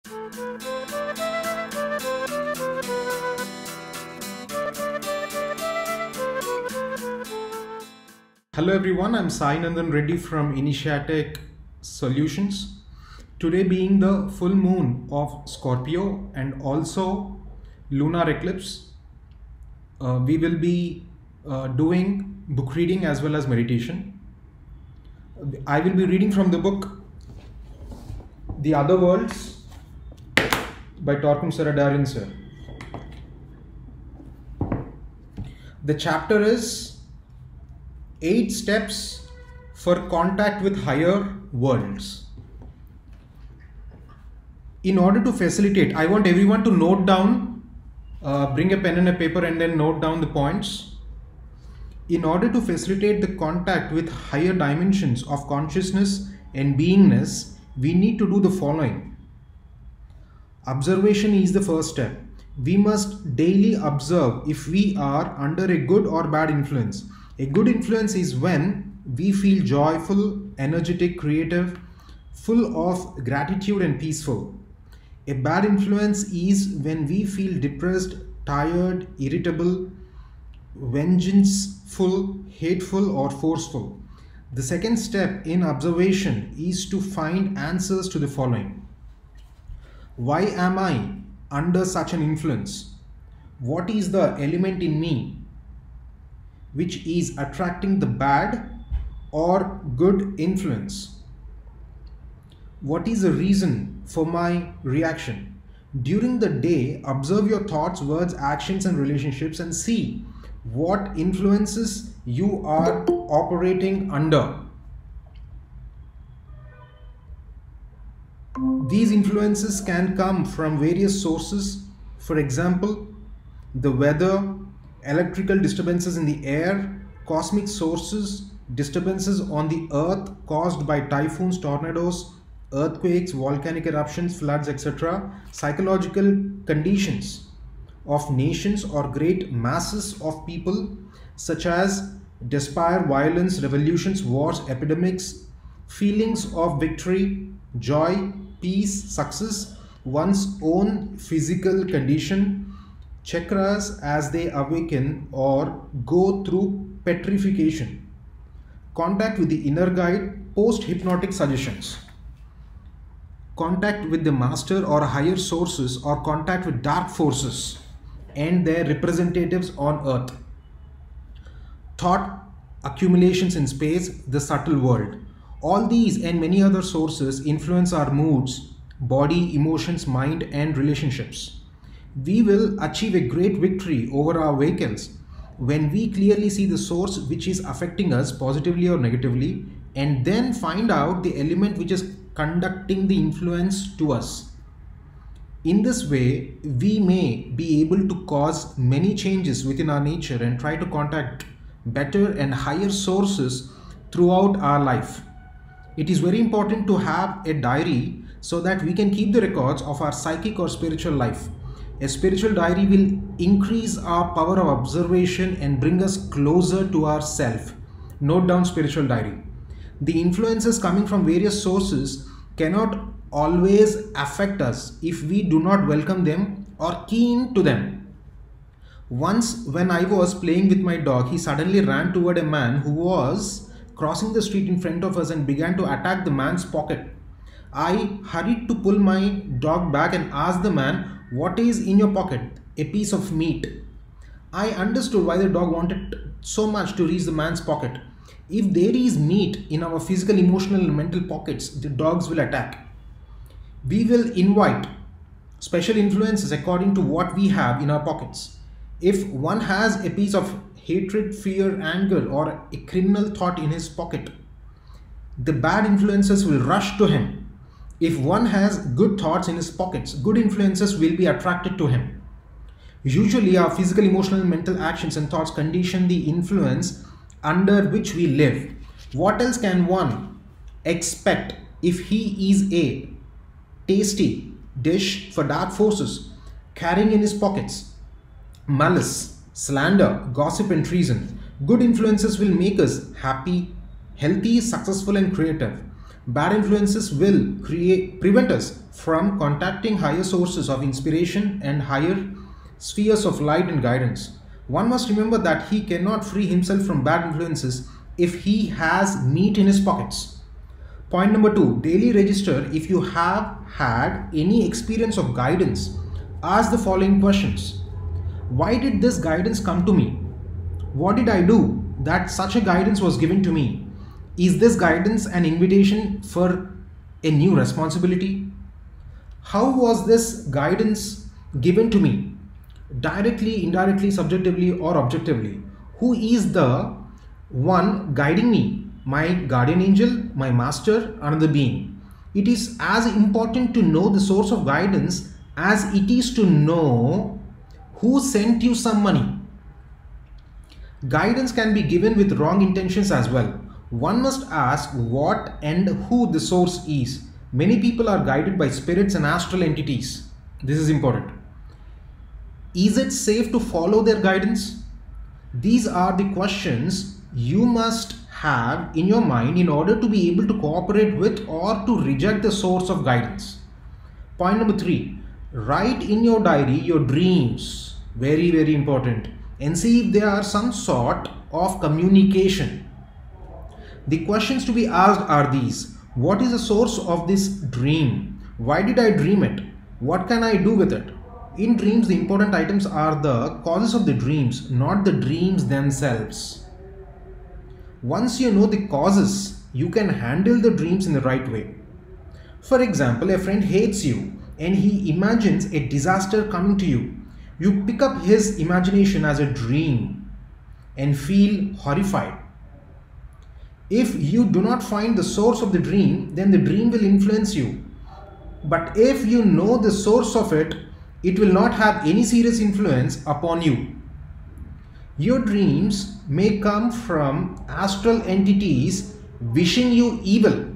Hello everyone, I'm Sai Nandan Reddy from Initiatech Solutions. Today being the full moon of Scorpio and also lunar eclipse, we will be doing book reading as well as meditation. I will be reading from the book The Other Worlds by Torkun Saradarian sir. The chapter is 8 steps for contact with higher worlds. In order to facilitate, I want everyone to note down, bring a pen and a paper and then note down the points. In order to facilitate the contact with higher dimensions of consciousness and beingness, we need to do the following. Observation is the first step. We must daily observe if we are under a good or bad influence. A good influence is when we feel joyful, energetic, creative, full of gratitude and peaceful. A bad influence is when we feel depressed, tired, irritable, vengeful, hateful or forceful. The second step in observation is to find answers to the following. Why am I under such an influence? What is the element in me which is attracting the bad or good influence? What is the reason for my reaction? During the day, observe your thoughts, words, actions and relationships and see what influences you are operating under. These influences can come from various sources. For example, the weather, electrical disturbances in the air, cosmic sources, disturbances on the earth caused by typhoons, tornadoes, earthquakes, volcanic eruptions, floods, etc., psychological conditions of nations or great masses of people such as despair, violence, revolutions, wars, epidemics, feelings of victory, joy, peace, success, one's own physical condition, chakras as they awaken or go through petrification, contact with the inner guide, post-hypnotic suggestions, contact with the master or higher sources or contact with dark forces and their representatives on earth, thought accumulations in space, the subtle world. All these and many other sources influence our moods, body, emotions, mind and relationships. We will achieve a great victory over our vehicles when we clearly see the source which is affecting us positively or negatively and then find out the element which is conducting the influence to us. In this way, we may be able to cause many changes within our nature and try to contact better and higher sources throughout our life. It is very important to have a diary so that we can keep the records of our psychic or spiritual life. A spiritual diary will increase our power of observation and bring us closer to ourself. Note down spiritual diary. The influences coming from various sources cannot always affect us if we do not welcome them or key into them. Once when I was playing with my dog, he suddenly ran toward a man who was crossing the street in front of us and began to attack the man's pocket. I hurried to pull my dog back and asked the man, "What is in your pocket?" "A piece of meat." I understood why the dog wanted so much to reach the man's pocket. If there is meat in our physical, emotional and mental pockets, the dogs will attack. We will invite special influences according to what we have in our pockets. If one has a piece of hatred, fear, anger or a criminal thought in his pocket, the bad influences will rush to him. If one has good thoughts in his pockets, good influences will be attracted to him. Usually our physical, emotional and mental actions and thoughts condition the influence under which we live. What else can one expect if he is a tasty dish for dark forces carrying in his pockets malice, slander, gossip and treason? Good influences will make us happy, healthy, successful and creative. Bad influences will prevent us from contacting higher sources of inspiration and higher spheres of light and guidance. One must remember that he cannot free himself from bad influences if he has meat in his pockets. Point number 2, daily register if you have had any experience of guidance. Ask the following questions. Why did this guidance come to me? What did I do that such a guidance was given to me? Is this guidance an invitation for a new responsibility? How was this guidance given to me? Directly, indirectly, subjectively, or objectively? Who is the one guiding me? My guardian angel, my master, another being. It is as important to know the source of guidance as it is to know who sent you some money. Guidance can be given with wrong intentions as well. One must ask what and who the source is. Many people are guided by spirits and astral entities. This is important. Is it safe to follow their guidance? These are the questions you must have in your mind in order to be able to cooperate with or to reject the source of guidance. Point number 3, write in your diary your dreams. Very, very important. And see if there are some sort of communication. The questions to be asked are these. What is the source of this dream? Why did I dream it? What can I do with it? In dreams, the important items are the causes of the dreams, not the dreams themselves. Once you know the causes, you can handle the dreams in the right way. For example, a friend hates you and he imagines a disaster coming to you. You pick up his imagination as a dream and feel horrified. If you do not find the source of the dream, then the dream will influence you. But if you know the source of it, it will not have any serious influence upon you. Your dreams may come from astral entities wishing you evil.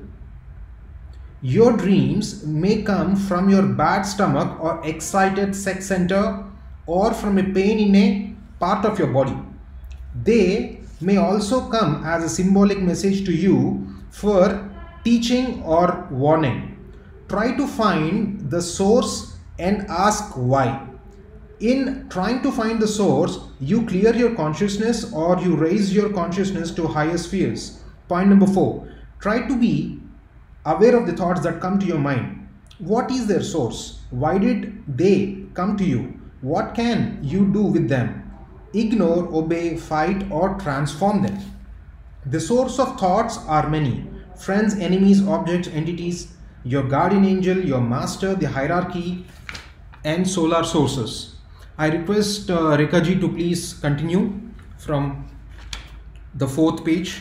Your dreams may come from your bad stomach or excited sex center or from a pain in a part of your body. They may also come as a symbolic message to you for teaching or warning. Try to find the source and ask why. In trying to find the source, you clear your consciousness or you raise your consciousness to higher spheres. Point number 4, try to be aware of the thoughts that come to your mind. What is their source? Why did they come to you? What can you do with them? Ignore, obey, fight, or transform them. The source of thoughts are many: friends, enemies, objects, entities, your guardian angel, your master, the hierarchy, and solar sources. I request Rekha ji to please continue from the 4th page.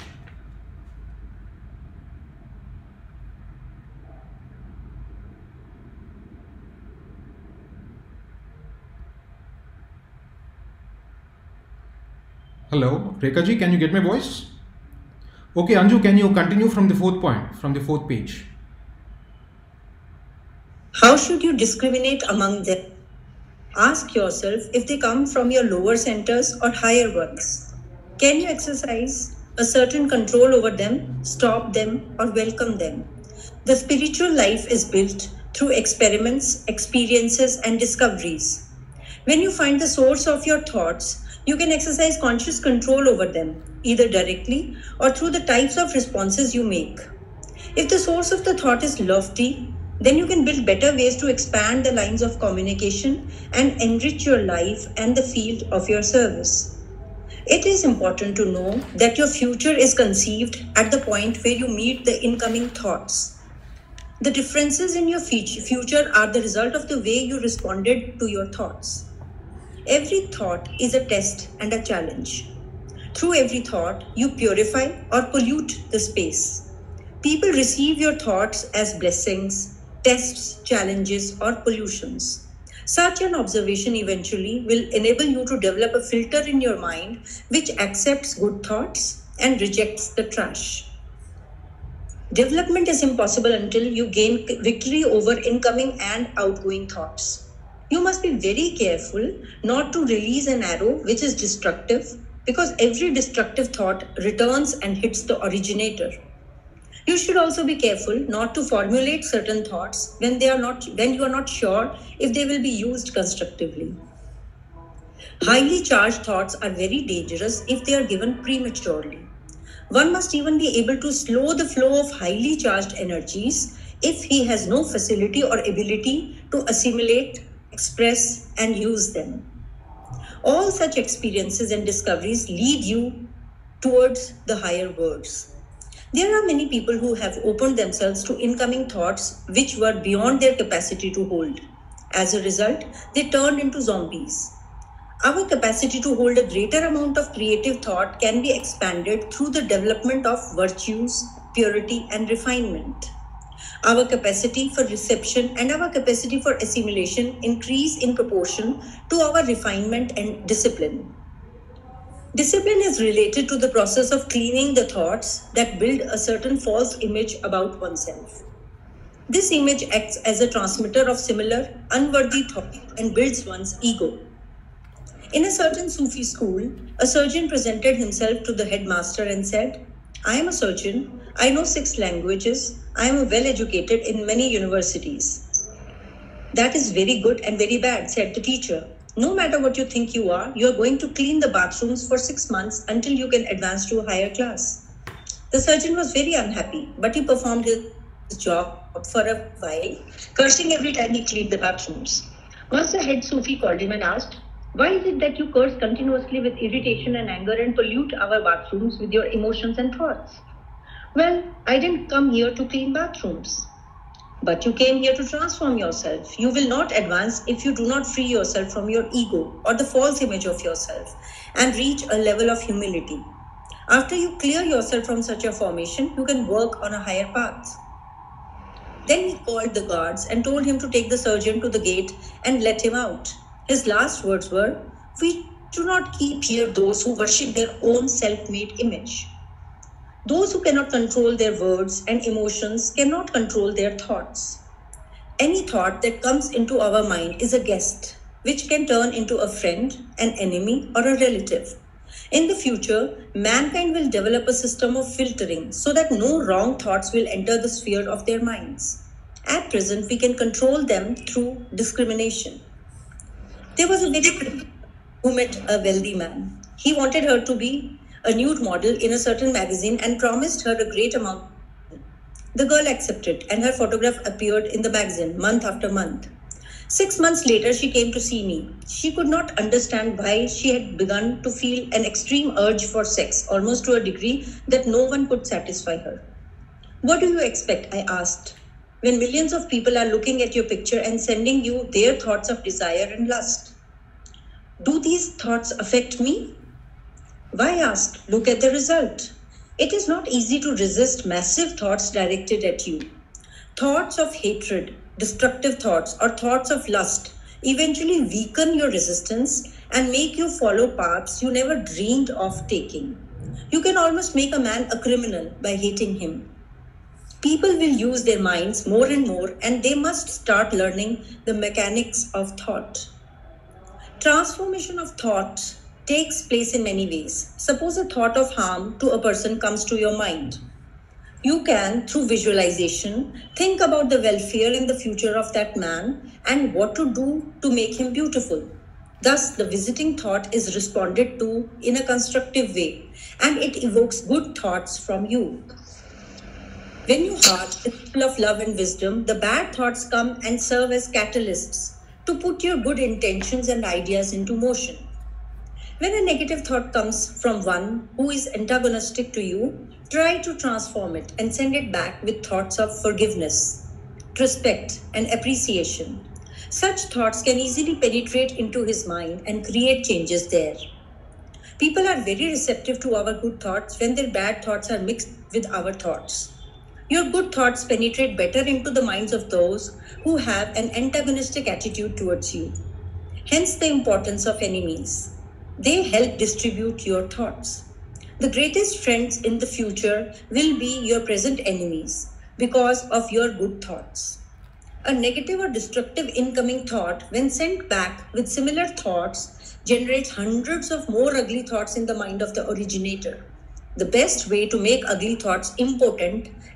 Hello, Rekha ji, can you get my voice? Okay, Anju, can you continue from the 4th point, from the 4th page? How should you discriminate among them? Ask yourself if they come from your lower centers or higher ones. Can you exercise a certain control over them, stop them, or welcome them? The spiritual life is built through experiments, experiences, and discoveries. When you find the source of your thoughts, you can exercise conscious control over them, either directly or through the types of responses you make. If the source of the thought is lofty, then you can build better ways to expand the lines of communication and enrich your life and the field of your service. It is important to know that your future is conceived at the point where you meet the incoming thoughts. The differences in your future are the result of the way you responded to your thoughts. Every thought is a test and a challenge. Through every thought, you purify or pollute the space. People receive your thoughts as blessings, tests, challenges, or pollutions. Such an observation eventually will enable you to develop a filter in your mind which accepts good thoughts and rejects the trash. Development is impossible until you gain victory over incoming and outgoing thoughts. You must be very careful not to release an arrow which is destructive, because every destructive thought returns and hits the originator. You should also be careful not to formulate certain thoughts when you are not sure if they will be used constructively. Highly charged thoughts are very dangerous if they are given prematurely. One must even be able to slow the flow of highly charged energies if he has no facility or ability to assimilate, express, and use them. All such experiences and discoveries lead you towards the higher worlds. There are many people who have opened themselves to incoming thoughts which were beyond their capacity to hold. As a result, they turned into zombies. Our capacity to hold a greater amount of creative thought can be expanded through the development of virtues, purity, and refinement. Our capacity for reception and our capacity for assimilation increase in proportion to our refinement and discipline. Discipline is related to the process of cleaning the thoughts that build a certain false image about oneself. This image acts as a transmitter of similar unworthy thoughts and builds one's ego. In a certain Sufi school, a surgeon presented himself to the headmaster and said, I am a surgeon, I know 6 languages, I am well educated in many universities. That is very good and very bad, said the teacher. No matter what you think you are going to clean the bathrooms for 6 months until you can advance to a higher class. The surgeon was very unhappy, but he performed his job for a while, cursing every time he cleaned the bathrooms. Once the head Sufi called him and asked, why is it that you curse continuously with irritation and anger and pollute our bathrooms with your emotions and thoughts? Well, I didn't come here to clean bathrooms. But you came here to transform yourself. You will not advance if you do not free yourself from your ego or the false image of yourself and reach a level of humility. After you clear yourself from such a formation, you can work on a higher path. Then he called the guards and told him to take the surgeon to the gate and let him out. His last words were, we do not keep here those who worship their own self-made image. Those who cannot control their words and emotions cannot control their thoughts. Any thought that comes into our mind is a guest, which can turn into a friend, an enemy, or a relative. In the future, mankind will develop a system of filtering so that no wrong thoughts will enter the sphere of their minds. At present, we can control them through discrimination. There was a very who met a wealthy man. He wanted her to be a nude model in a certain magazine and promised her a great amount. The girl accepted and her photograph appeared in the magazine month after month. 6 months later, she came to see me. She could not understand why she had begun to feel an extreme urge for sex, almost to a degree that no one could satisfy her. What do you expect? I asked. When millions of people are looking at your picture and sending you their thoughts of desire and lust. Do these thoughts affect me? Why ask? Look at the result. It is not easy to resist massive thoughts directed at you. Thoughts of hatred, destructive thoughts, or thoughts of lust eventually weaken your resistance and make you follow paths you never dreamed of taking. You can almost make a man a criminal by hating him. People will use their minds more and more, and they must start learning the mechanics of thought. Transformation of thought takes place in many ways. Suppose a thought of harm to a person comes to your mind. You can, through visualization, think about the welfare in the future of that man and what to do to make him beautiful. Thus, the visiting thought is responded to in a constructive way, and it evokes good thoughts from you. When your heart is full of love and wisdom, the bad thoughts come and serve as catalysts to put your good intentions and ideas into motion. When a negative thought comes from one who is antagonistic to you, try to transform it and send it back with thoughts of forgiveness, respect, and appreciation. Such thoughts can easily penetrate into his mind and create changes there. People are very receptive to our good thoughts when their bad thoughts are mixed with our thoughts. Your good thoughts penetrate better into the minds of those who have an antagonistic attitude towards you. Hence the importance of enemies. They help distribute your thoughts. The greatest friends in the future will be your present enemies because of your good thoughts. A negative or destructive incoming thought, when sent back with similar thoughts, generates hundreds of more ugly thoughts in the mind of the originator. The best way to make ugly thoughts impotent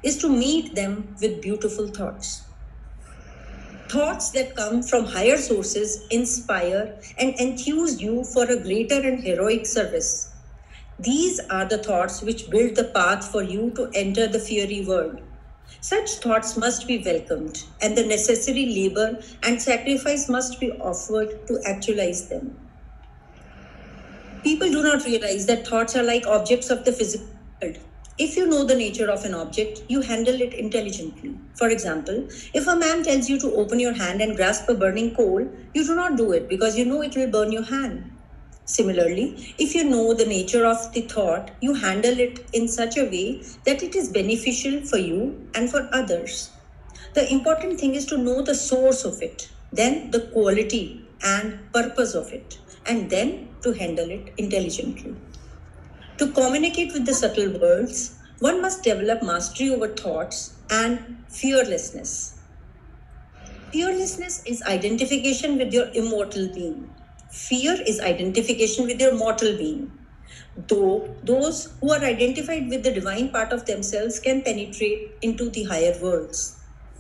is to meet them with beautiful thoughts. Thoughts that come from higher sources inspire and enthuse you for a greater and heroic service. These are the thoughts which build the path for you to enter the fiery world. Such thoughts must be welcomed, and the necessary labor and sacrifice must be offered to actualize them. People do not realize that thoughts are like objects of the physical world. If you know the nature of an object, you handle it intelligently. For example, if a man tells you to open your hand and grasp a burning coal, you do not do it because you know it will burn your hand. Similarly, if you know the nature of the thought, you handle it in such a way that it is beneficial for you and for others. The important thing is to know the source of it, then the quality and purpose of it, and then to handle it intelligently. To communicate with the subtle worlds, one must develop mastery over thoughts and fearlessness. Fearlessness is identification with your immortal being. Fear is identification with your mortal being. Though those who are identified with the divine part of themselves can penetrate into the higher worlds.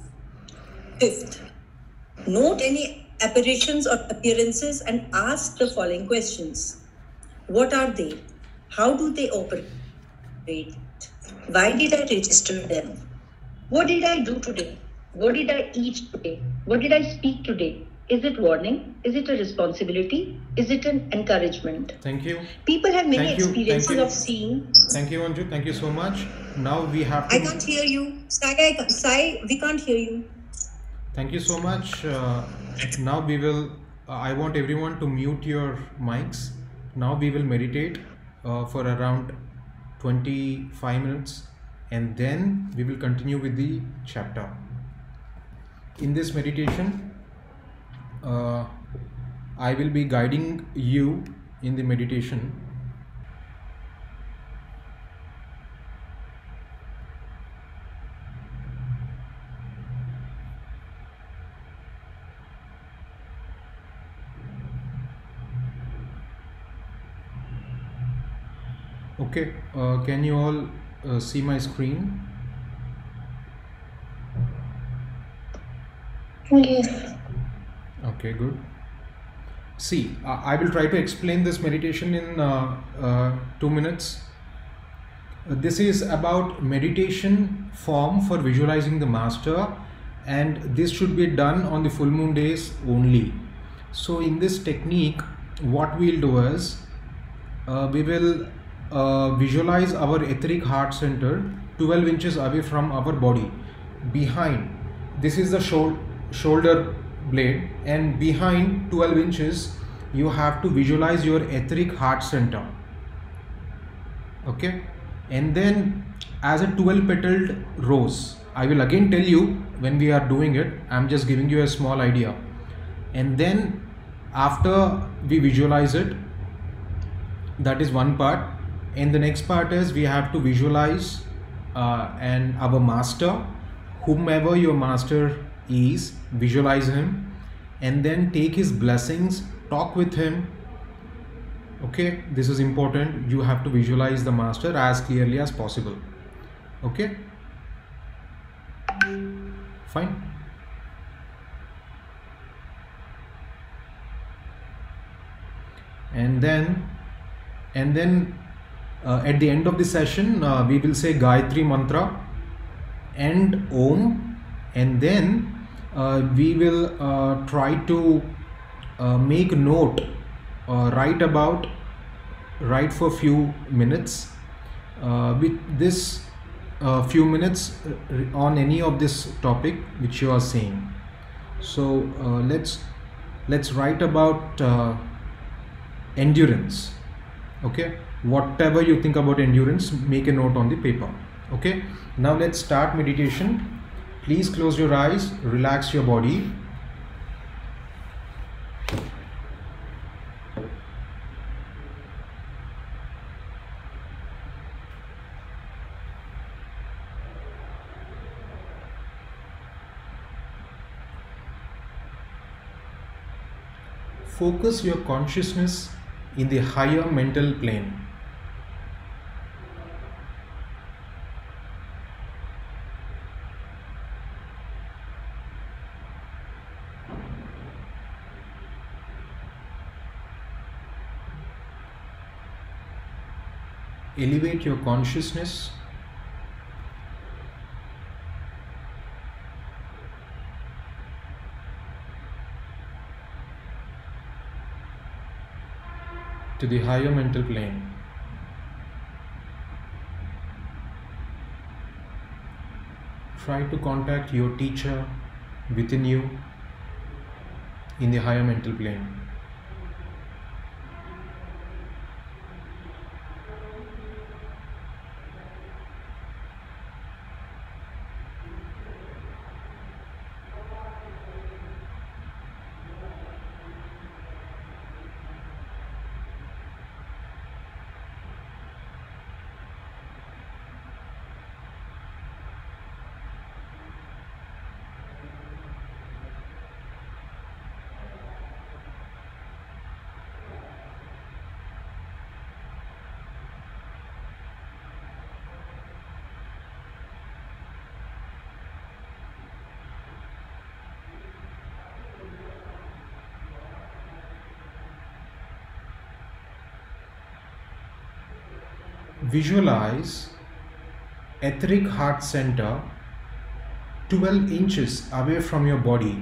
Fifth, note any apparitions or appearances and ask the following questions. What are they? How do they operate? Why did I register them? What did I do today? What did I eat today? What did I speak today? Is it warning? Is it a responsibility? Is it an encouragement? Thank you. People have many Thank you. experiences of seeing. Thank you, Anju. Thank you so much. Now we have to... I can't hear you. Sai, we can't hear you. Thank you so much. Now we will... I want everyone to mute your mics. Now we will meditate for around 25 minutes, and then we will continue with the chapter. In this meditation, I will be guiding you in the meditation. Okay, can you all see my screen? Yes. Okay, good. See, I will try to explain this meditation in 2 minutes. This is about meditation form for visualizing the master, and this should be done on the full moon days only. So in this technique, what we'll do is we will visualize our etheric heart center 12 inches away from our body. Behind, this is the shoulder blade, and behind 12 inches you have to visualize your etheric heart center. Okay, and then as a 12 petaled rose, I will again tell you when we are doing it. I'm just giving you a small idea. And then after we visualize it, that is one part, and the next part is we have to visualize and our master, whomever your master is, visualize him, and then take his blessings, talk with him. Okay, this is important. You have to visualize the master as clearly as possible. Okay, fine. And then at the end of the session, we will say Gayatri mantra and Om, and then we will try to make a note, write for few minutes, with this few minutes on any of this topic which you are saying. So let's write about endurance. Okay, whatever you think about endurance, make a note on the paper. Okay, now let's start meditation. Please close your eyes, relax your body. Focus your consciousness in the higher mental plane. Elevate your consciousness to the higher mental plane. Try to contact your teacher within you in the higher mental plane. Visualize etheric heart center 12 inches away from your body,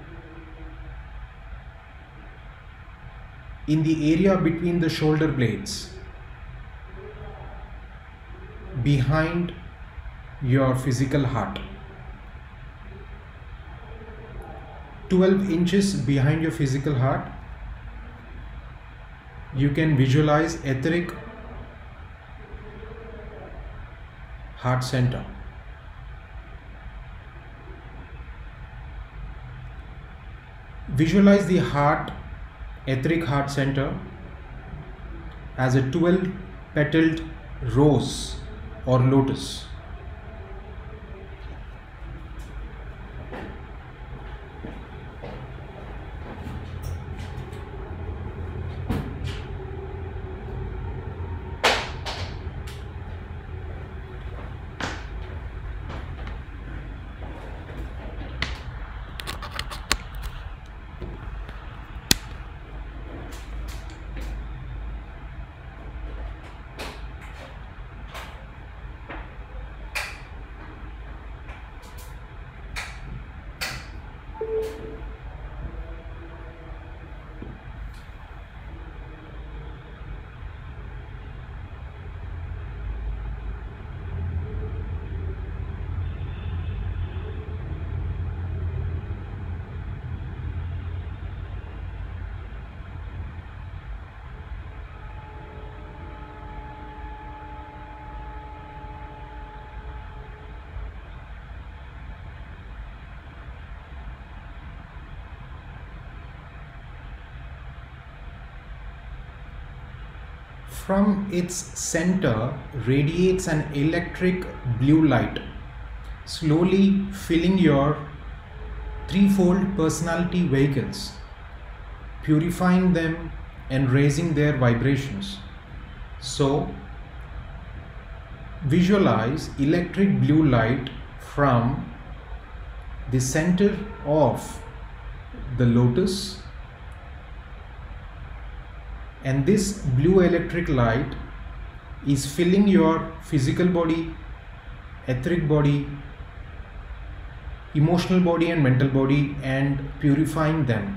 in the area between the shoulder blades, behind your physical heart. 12 inches behind your physical heart, you can visualize etheric heart center. Visualize the heart, etheric heart center, as a 12 petaled rose or lotus. From its center radiates an electric blue light, slowly filling your threefold personality vehicles, purifying them and raising their vibrations. So, visualize electric blue light from the center of the lotus, and this blue electric light is filling your physical body, etheric body, emotional body and mental body, and purifying them.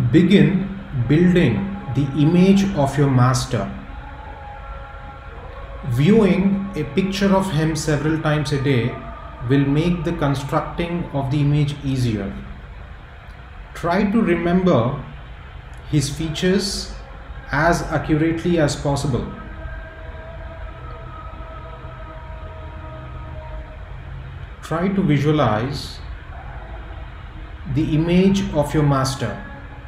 Begin building the image of your master. Viewing a picture of him several times a day will make the constructing of the image easier. Try to remember his features as accurately as possible. Try to visualize the image of your master.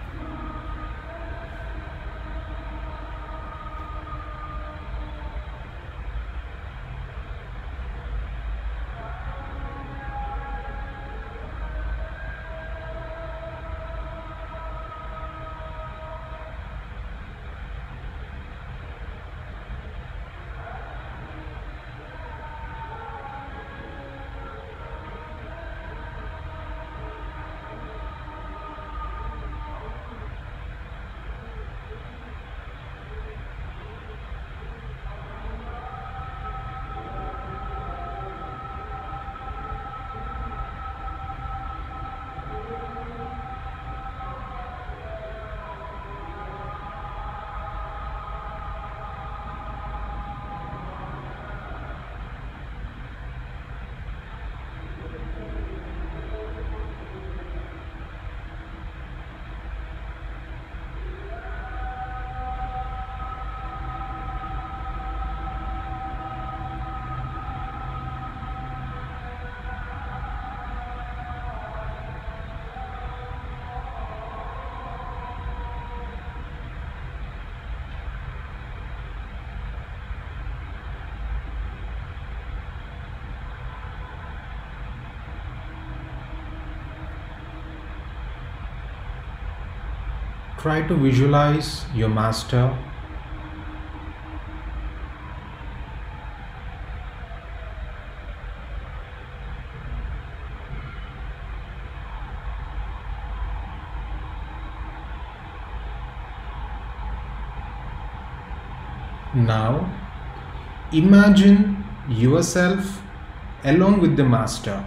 Try to visualize your master. Now, imagine yourself along with the master.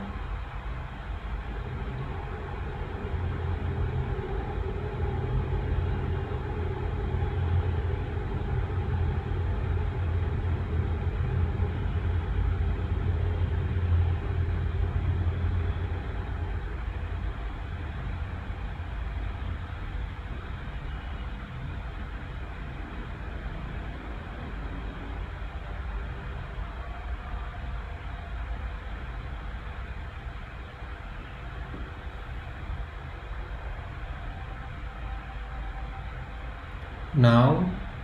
Now,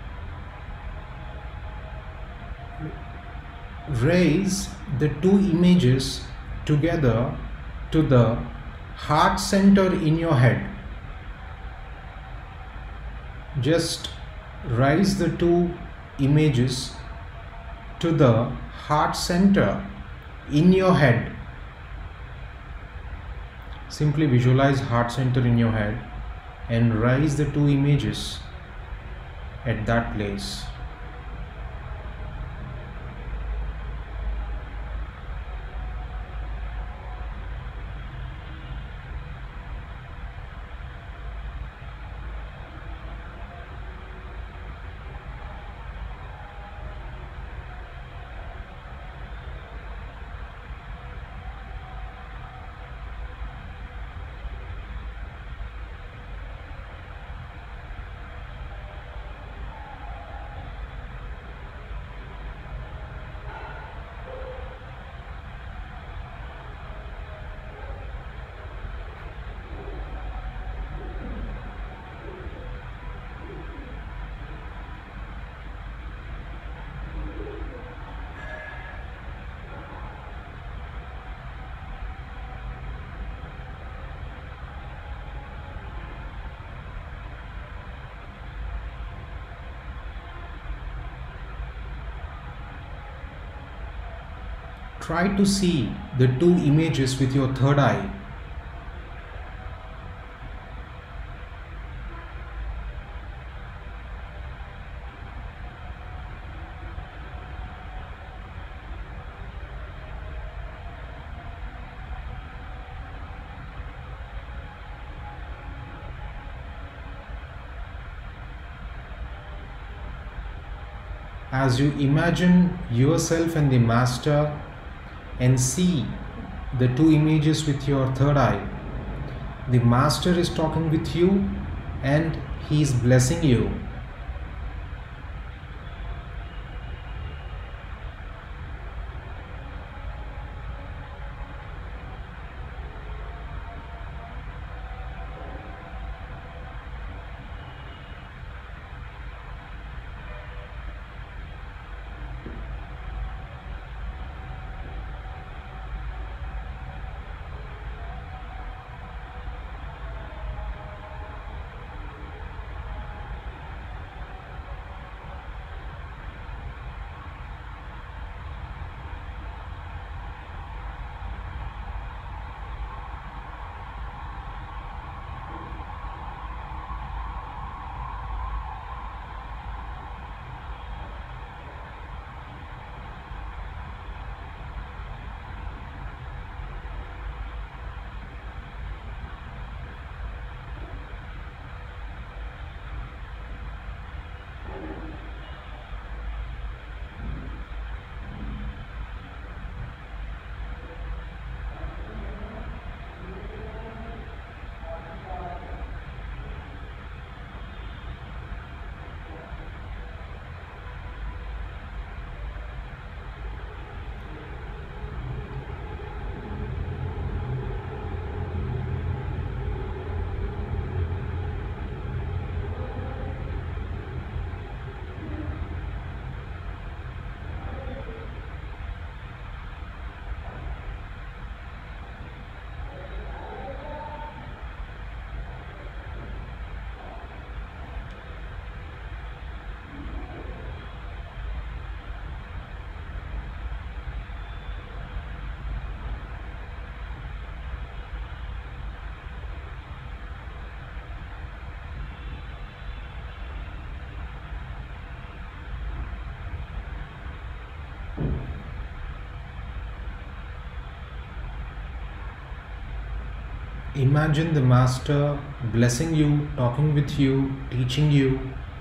raise the two images together to the heart center in your head. Just raise the two images to the heart center in your head. Simply visualize heart center in your head and raise the two images at that place. Try to see the two images with your third eye. As you imagine yourself and the master and see the two images with your third eye, the master is talking with you and he is blessing you. Imagine the master blessing you, talking with you, teaching you.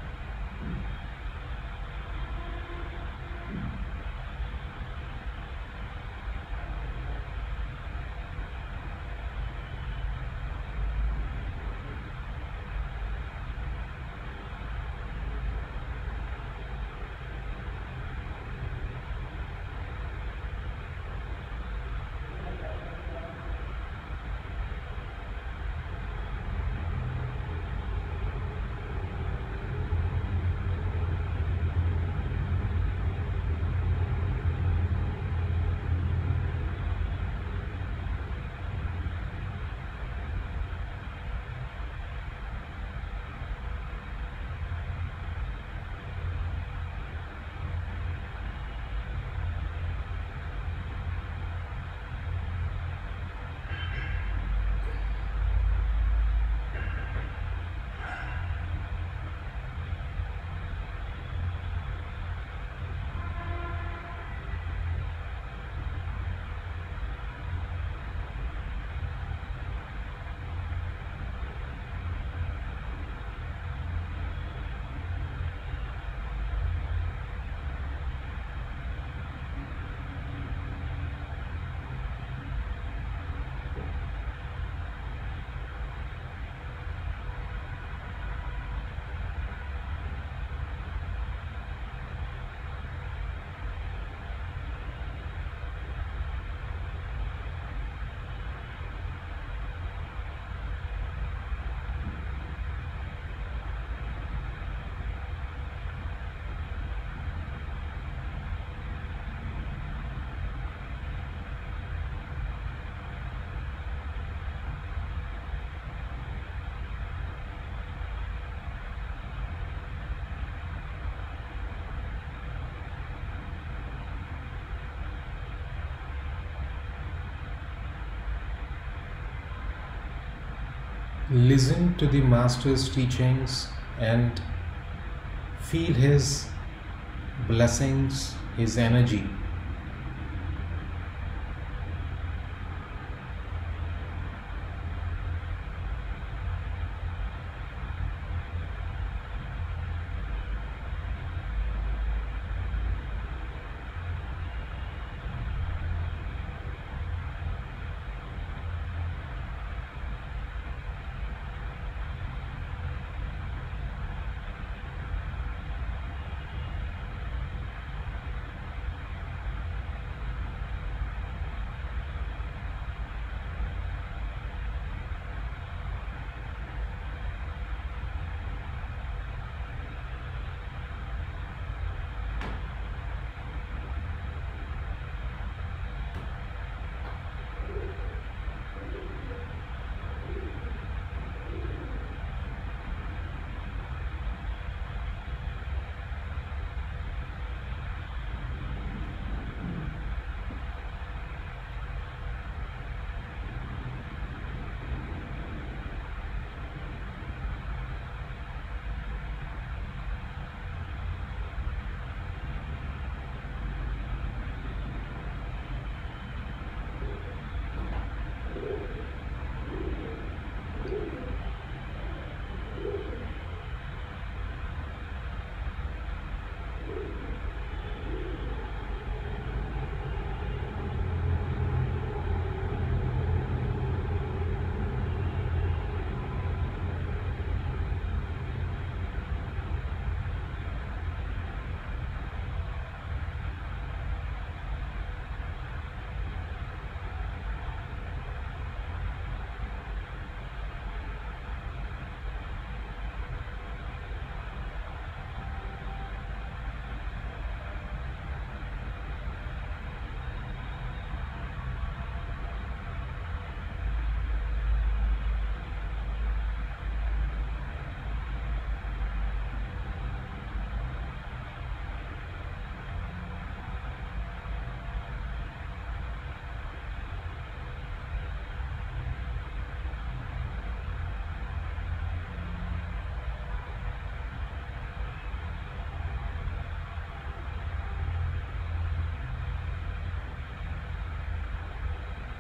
Listen to the master's teachings and feel his blessings, his energy.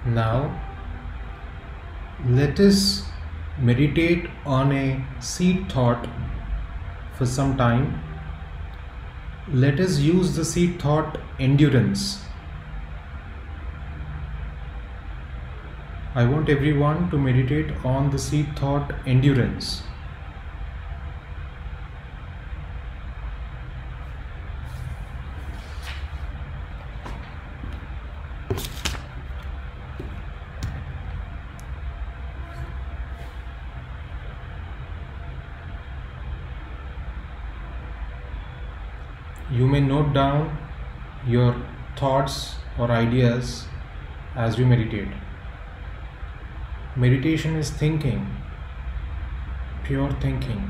Now, let us meditate on a seed thought for some time. Let us use the seed thought endurance. I want everyone to meditate on the seed thought endurance. You may note down your thoughts or ideas as you meditate. Meditation is thinking, pure thinking.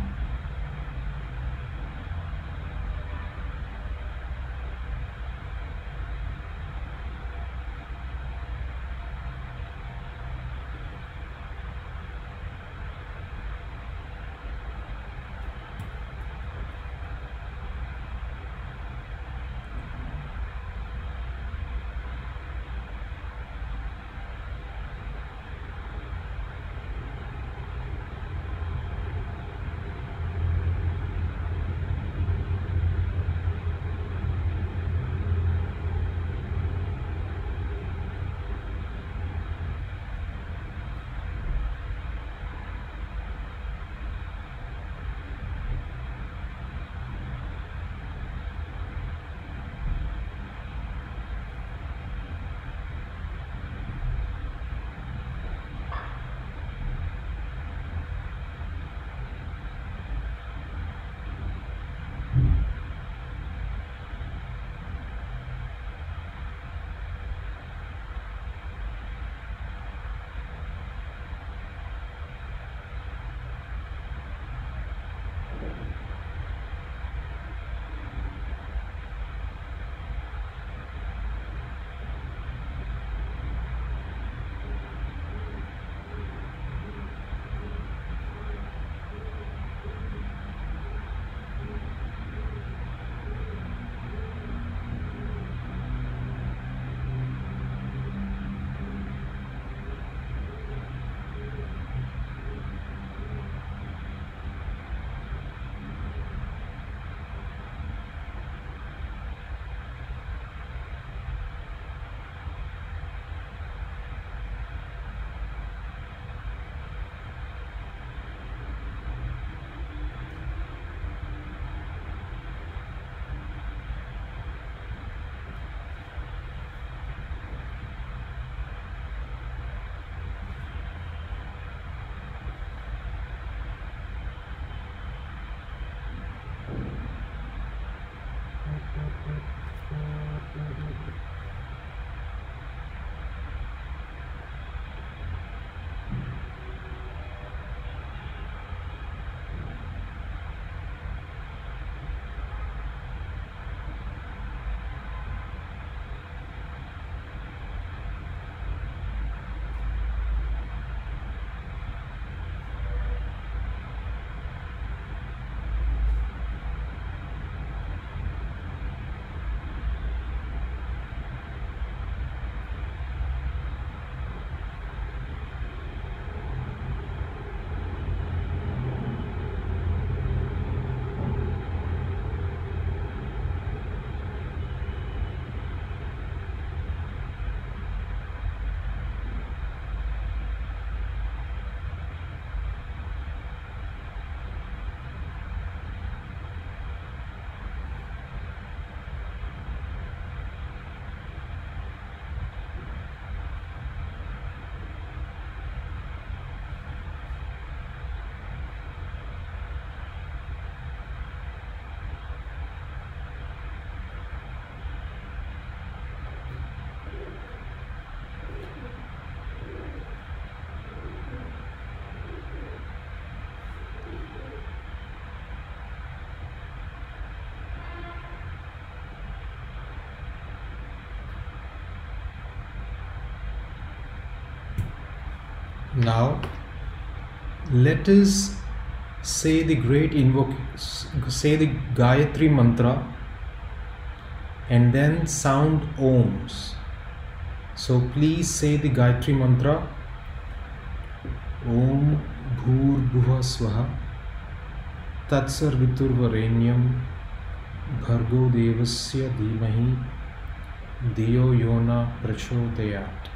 Now, let us say the say the Gayatri mantra and then sound ohms. So please say the Gayatri Mantra. Om Bhur Swaha Tatsarviturvarenyam Bhargo Devasya Dhimahi Dhiyo Yona Prachodayat.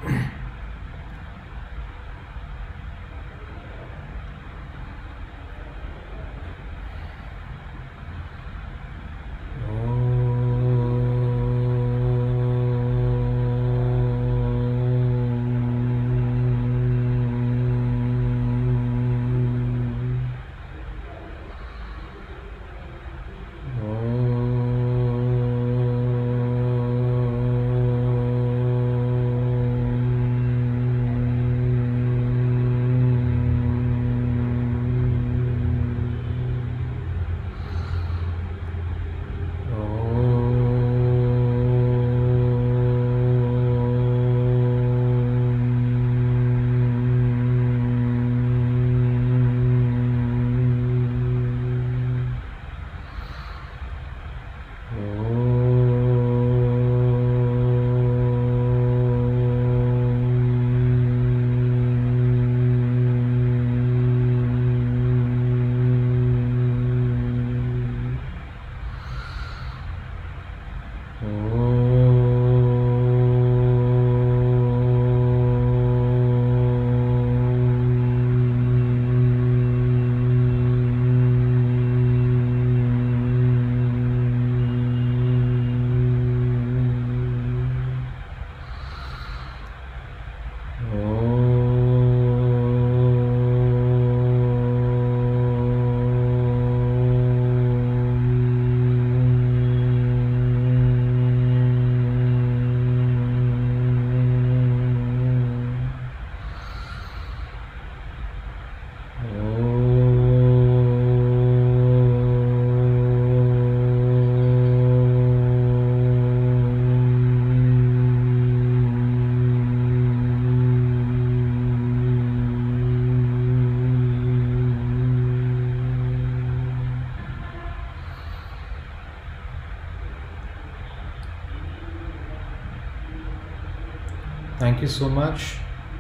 Thank you so much.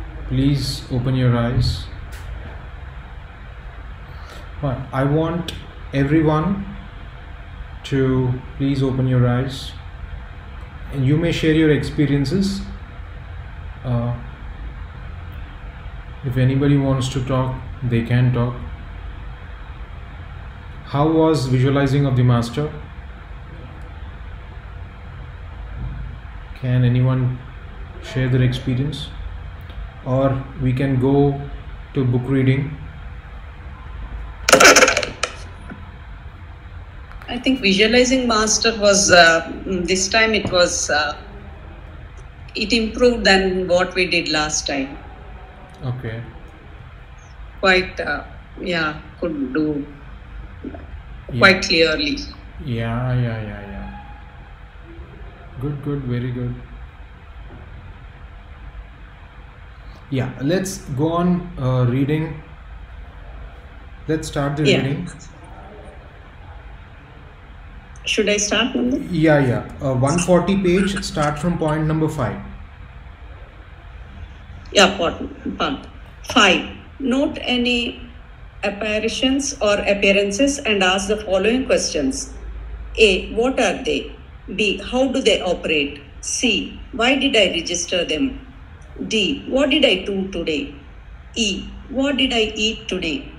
Please open your eyes. I want everyone to please open your eyes, and you may share your experiences. If anybody wants to talk, they can talk. How was visualizing of the master? Can anyone share their experience? Or we can go to book reading. I think visualizing master was this time it was it improved than what we did last time. Okay. Quite could do quite clearly. Yeah. Good, very good. Yeah, let's go on reading. Let's start the reading. Should I start, Nanda? Yeah. 140 page, start from point number 5. Yeah, part 5. Note any apparitions or appearances and ask the following questions. A. What are they? B. How do they operate? C. Why did I register them? D. What did I do today? E. What did I eat today?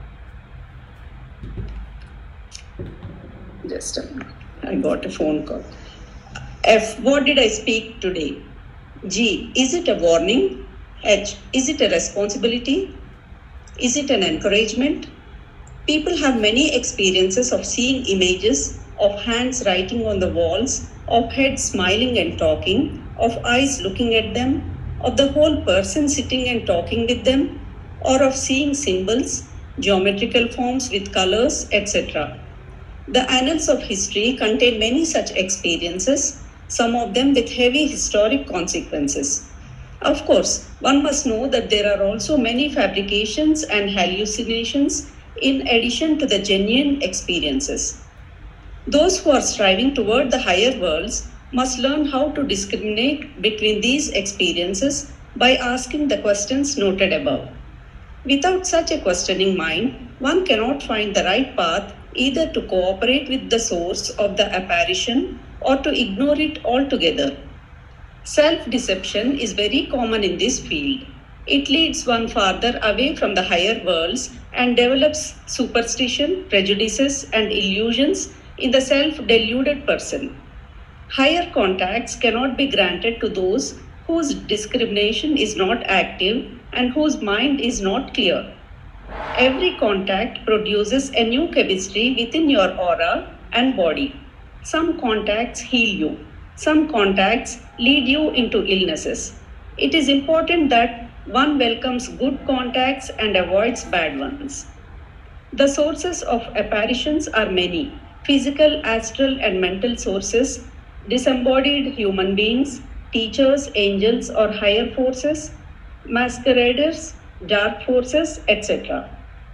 Just a minute. I got a phone call. F. What did I speak today? G. Is it a warning? H. Is it a responsibility? Is it an encouragement? People have many experiences of seeing images of hands writing on the walls, of heads smiling and talking, of eyes looking at them, of the whole person sitting and talking with them, or of seeing symbols, geometrical forms with colors, etc. The annals of history contain many such experiences, some of them with heavy historic consequences. Of course, one must know that there are also many fabrications and hallucinations in addition to the genuine experiences. Those who are striving toward the higher worlds must learn how to discriminate between these experiences by asking the questions noted above. Without such a questioning mind, one cannot find the right path either to cooperate with the source of the apparition or to ignore it altogether. Self-deception is very common in this field. It leads one farther away from the higher worlds and develops superstition, prejudices, and illusions in the self-deluded person. Higher contacts cannot be granted to those whose discrimination is not active and whose mind is not clear. Every contact produces a new chemistry within your aura and body. Some contacts heal you. Some contacts lead you into illnesses. It is important that one welcomes good contacts and avoids bad ones. The sources of apparitions are many: physical, astral, and mental sources, disembodied human beings, teachers, angels, or higher forces, masqueraders, dark forces, etc.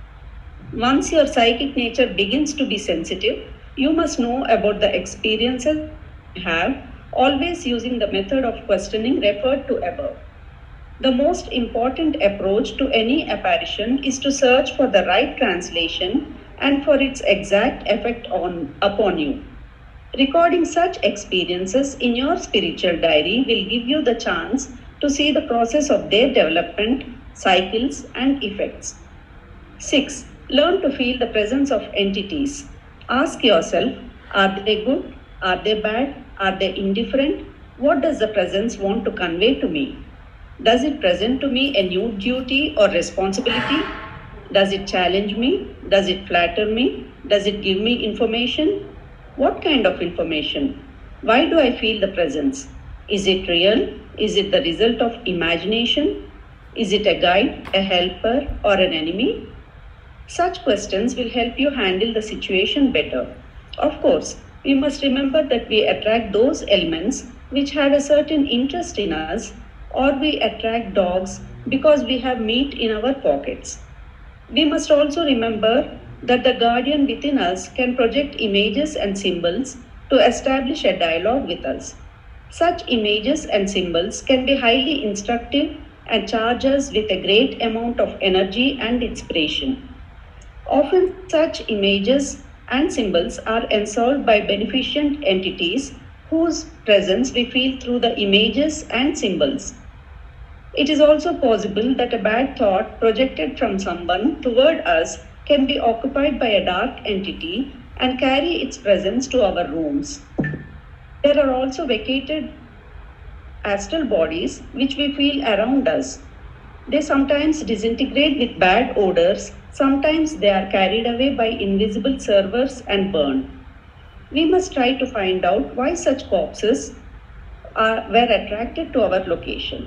Once your psychic nature begins to be sensitive, you must know about the experiences you have, always using the method of questioning referred to above. The most important approach to any apparition is to search for the right translation and for its exact effect upon you. Recording such experiences in your spiritual diary will give you the chance to see the process of their development, cycles, and effects. 6. Learn to feel the presence of entities. Ask yourself, are they good? Are they bad? Are they indifferent? What does the presence want to convey to me? Does it present to me a new duty or responsibility? Does it challenge me? Does it flatter me? Does it give me information? What kind of information? Why do I feel the presence? Is it real? Is it the result of imagination? Is it a guide, a helper, or an enemy? Such questions will help you handle the situation better. Of course, we must remember that we attract those elements which have a certain interest in us, or we attract dogs because we have meat in our pockets. We must also remember that the guardian within us can project images and symbols to establish a dialogue with us. Such images and symbols can be highly instructive and charge us with a great amount of energy and inspiration. Often such images and symbols are ensouled by beneficent entities whose presence we feel through the images and symbols. It is also possible that a bad thought projected from someone toward us can be occupied by a dark entity and carry its presence to our rooms. There are also vacated astral bodies which we feel around us. They sometimes disintegrate with bad odors, sometimes they are carried away by invisible servers and burned. We must try to find out why such corpses were attracted to our location.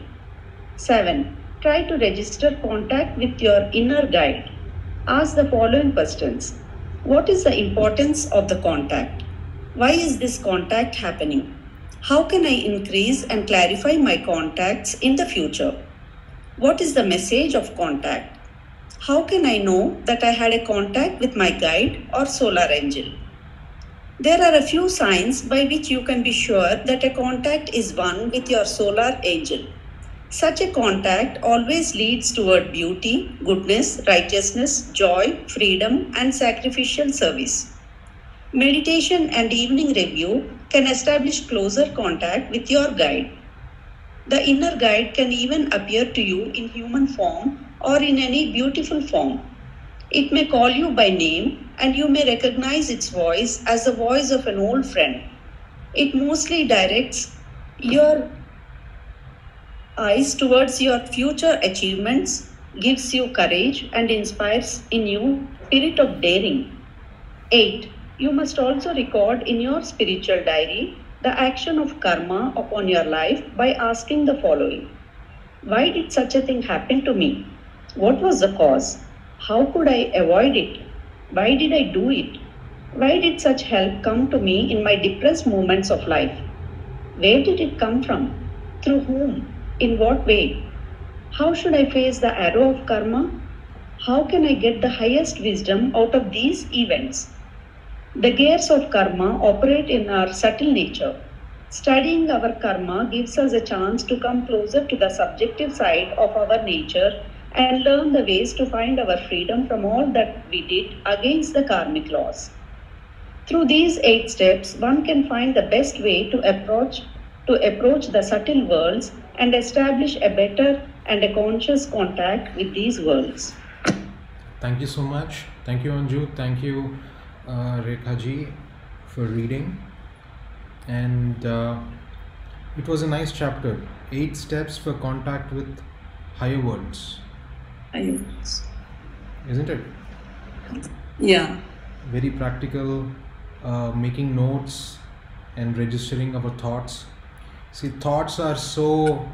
7. Try to register contact with your inner guide. Ask the following questions. What is the importance of the contact? Why is this contact happening? How can I increase and clarify my contacts in the future? What is the message of contact? How can I know that I had a contact with my guide or solar angel? There are a few signs by which you can be sure that a contact is one with your solar angel. Such a contact always leads toward beauty, goodness, righteousness, joy, freedom, and sacrificial service. Meditation and evening review can establish closer contact with your guide. The inner guide can even appear to you in human form or in any beautiful form. It may call you by name and you may recognize its voice as the voice of an old friend. It mostly directs your eyes towards your future achievements, gives you courage, and inspires in you spirit of daring. 8. You must also record in your spiritual diary the action of karma upon your life by asking the following. Why did such a thing happen to me? What was the cause? How could I avoid it? Why did I do it? Why did such help come to me in my depressed moments of life? Where did it come from? Through whom? In what way? How should I face the arrow of karma? How can I get the highest wisdom out of these events? The gears of karma operate in our subtle nature. Studying our karma gives us a chance to come closer to the subjective side of our nature and learn the ways to find our freedom from all that we did against the karmic laws. Through these 8 steps, one can find the best way to approach the subtle worlds and establish a better and a conscious contact with these worlds. Thank you so much. Thank you, Anju. Thank you, Rekha ji, for reading. And it was a nice chapter. 8 steps for contact with higher worlds, isn't it? Yeah. Very practical, making notes and registering our thoughts. See, thoughts are so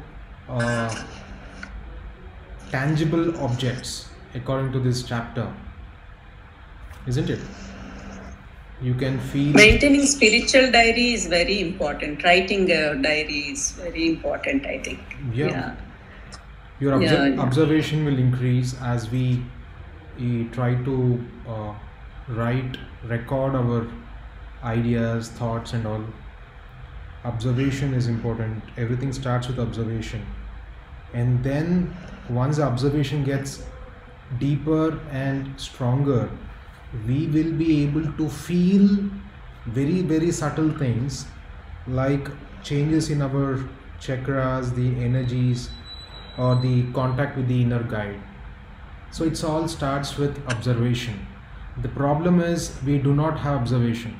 tangible objects according to this chapter, isn't it? You can feel. Maintaining spiritual diary is very important. Writing a diary is very important, I think. Yeah. Your observation will increase as we try to record our ideas, thoughts, and all. Observation is important. Everything starts with observation. And then once the observation gets deeper and stronger, we will be able to feel very, very subtle things like changes in our chakras, the energies, or the contact with the inner guide. So it all starts with observation. The problem is we do not have observation.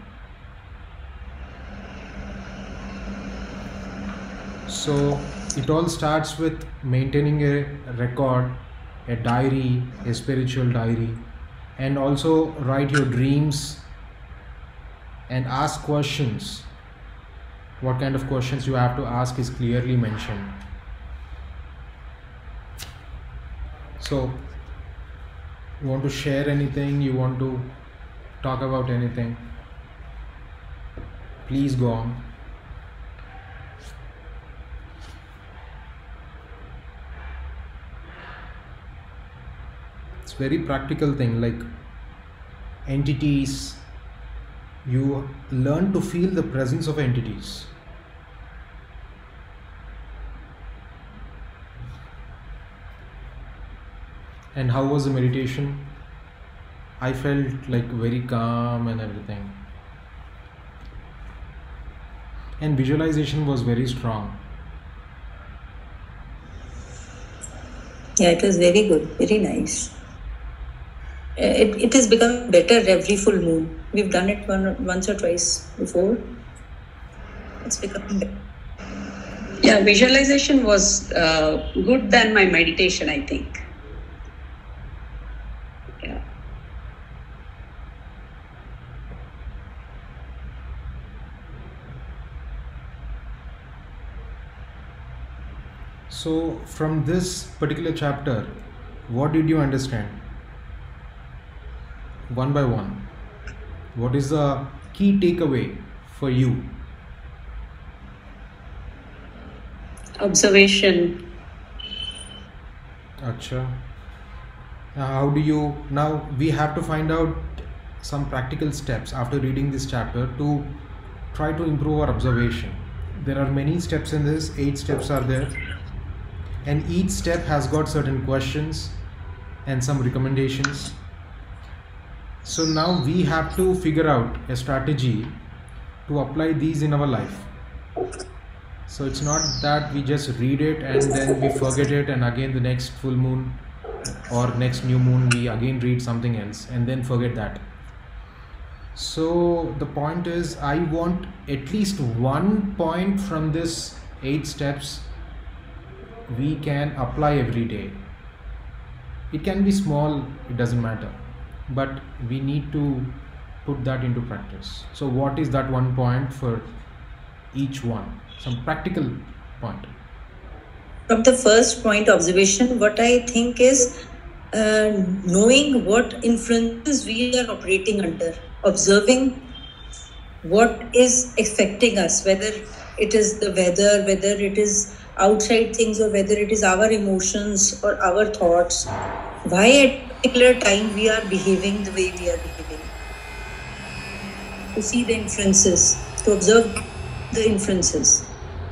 So it all starts with maintaining a record, a diary, a spiritual diary, and also write your dreams and ask questions. What kind of questions you have to ask is clearly mentioned. So you want to share anything, you want to talk about anything, please go on. It's very practical thing, like entities. You learn to feel the presence of entities. And how was the meditation? I felt like very calm and everything. And visualization was very strong. Yeah, it was very good, very nice. It has become better every full moon. We've done it once or twice before. It's becoming better. Yeah, visualization was good than my meditation, I think. Yeah. So from this particular chapter, what did you understand? One by one, what is the key takeaway for you? Observation. Acha. How do you, now we have to find out some practical steps after reading this chapter to try to improve our observation. There are many steps in this, 8 steps are there, and each step has got certain questions and some recommendations. So now we have to figure out a strategy to apply these in our life. So it's not that we just read it and then we forget it, and again the next full moon or next new moon we again read something else and then forget that. So the point is, I want at least one point from this 8 steps we can apply every day. It can be small, it doesn't matter, but we need to put that into practice. So what is that one point for each one? Some practical point. From the first point, observation, what I think is knowing what influences we are operating under, observing what is affecting us, whether it is the weather, whether it is outside things, or whether it is our emotions or our thoughts, why at a particular time we are behaving the way we are behaving. To see the influences, to observe the inferences.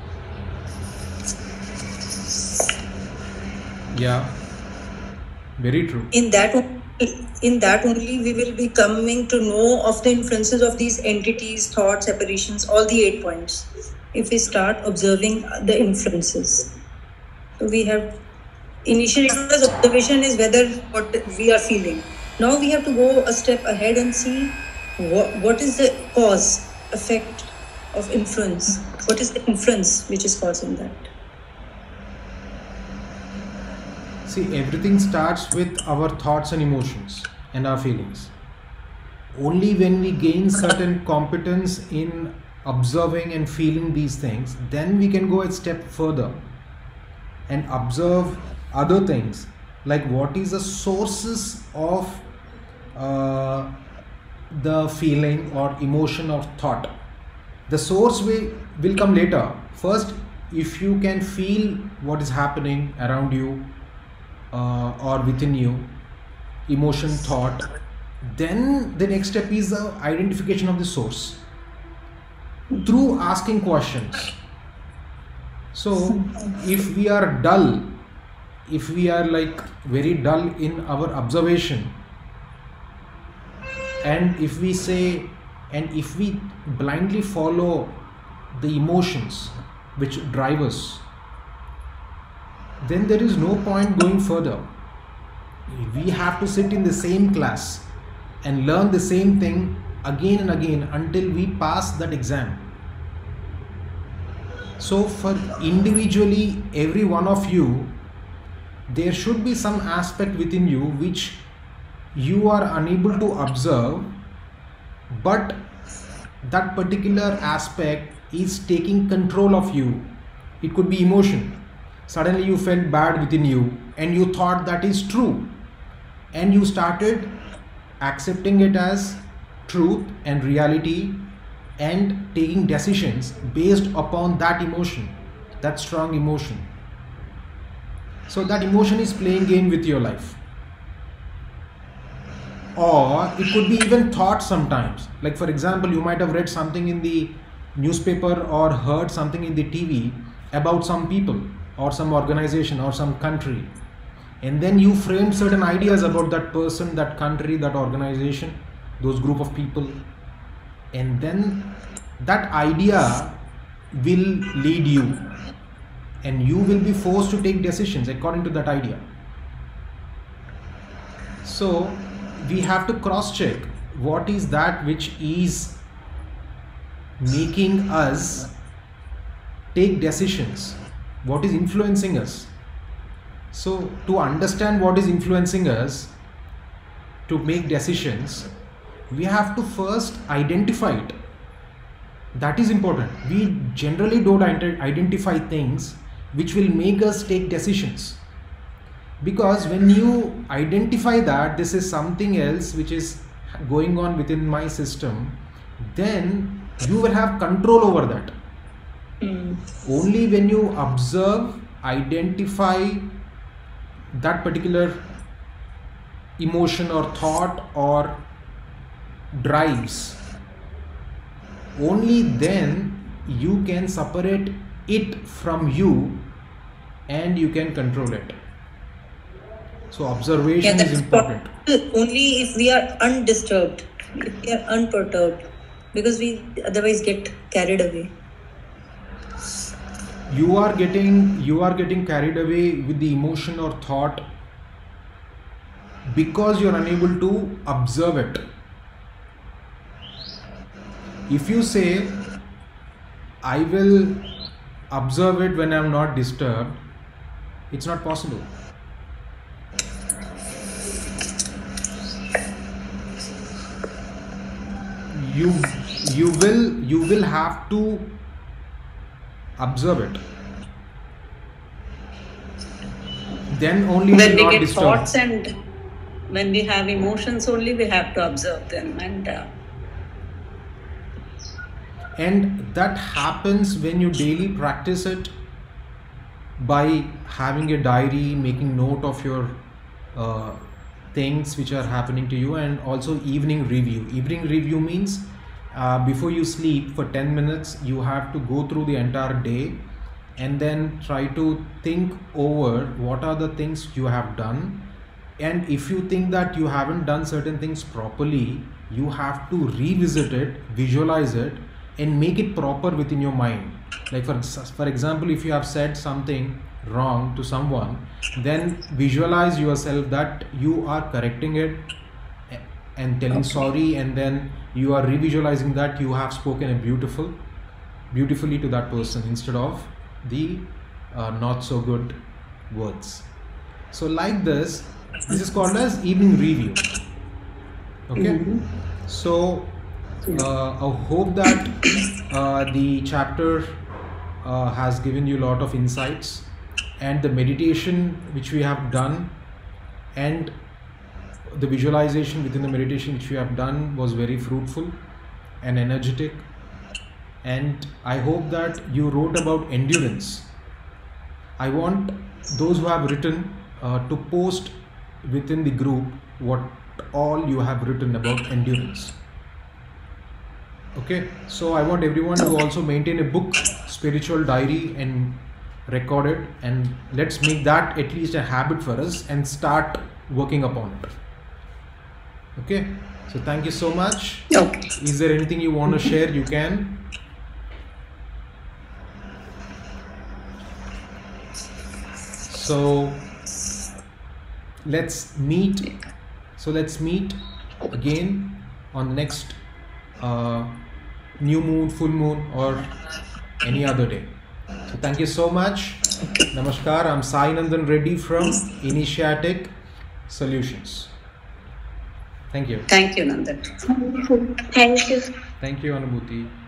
Yeah, very true. In that only we will be coming to know of the influences of these entities, thoughts, apparitions, all the 8 points. If we start observing the influences, so we have initially observation is whether what we are feeling. Now we have to go a step ahead and see what is the cause, effect of influence. What is the influence which is causing that? See, everything starts with our thoughts and emotions and our feelings. Only when we gain certain competence in observing and feeling these things, then we can go a step further and observe other things, like what is the sources of the feeling or emotion or thought. The source will come later. First, if you can feel what is happening around you or within you, emotion, thought, then the next step is the identification of the source through asking questions. So if we are dull, if we are like very dull in our observation, and if we say, and if we blindly follow the emotions which drive us, then there is no point going further. We have to sit in the same class and learn the same thing again and again until we pass that exam. So for individually, every one of you, there should be some aspect within you which you are unable to observe, but that particular aspect is taking control of you. It could be emotion. Suddenly you felt bad within you and you thought that is true, and you started accepting it as truth and reality and taking decisions based upon that emotion, that strong emotion. So that emotion is playing game with your life. Or it could be even thoughts sometimes. Like for example, you might have read something in the newspaper or heard something in the TV about some people or some organization or some country, and then you frame certain ideas about that person, that country, that organization, those group of people, and then that idea will lead you and you will be forced to take decisions according to that idea. So we have to cross check what is that which is making us take decisions, what is influencing us. So to understand what is influencing us to make decisions, we have to first identify it. That is important. We generally don't identify things which will make us take decisions, because when you identify that this is something else which is going on within my system, then you will have control over that. Only when you observe, identify that particular emotion or thought or drives, only then you can separate it from you and you can control it. So observation is important. Only if we are undisturbed, if we are unperturbed, because we otherwise get carried away. You are getting carried away with the emotion or thought because you are unable to observe it. If you say, I will observe it when I am not disturbed, it's not possible. You will have to observe it. Then only When will we not get disturb. thoughts and when we have emotions, only we have to observe them. And that happens when you daily practice it by having a diary, making note of your things which are happening to you, and also evening review. Evening review means before you sleep for 10 minutes, you have to go through the entire day and then try to think over what are the things you have done. And if you think that you haven't done certain things properly, you have to revisit it, visualize it, and make it proper within your mind. Like for example, if you have said something wrong to someone, then visualize yourself that you are correcting it and telling sorry, and then you are revisualizing that you have spoken a beautifully to that person instead of the not so good words. So like this is called as evening review. Okay. So I hope that the chapter has given you a lot of insights, and the meditation which we have done and the visualization within the meditation which we have done was very fruitful and energetic. And I hope that you wrote about endurance. I want those who have written to post within the group what all you have written about endurance. Okay, so I want everyone to also maintain a book, spiritual diary, and record it, and let's make that at least a habit for us and start working upon it. Okay, so thank you so much. Okay. Is there anything you want to share? You can. So let's meet again on the next new moon, full moon, or any other day. So thank you so much. Namaskar. I'm Sai Nandan Reddy from Initiatic Solutions. Thank you. Thank you, Nandan. Thank you. Thank you, Anubhuti.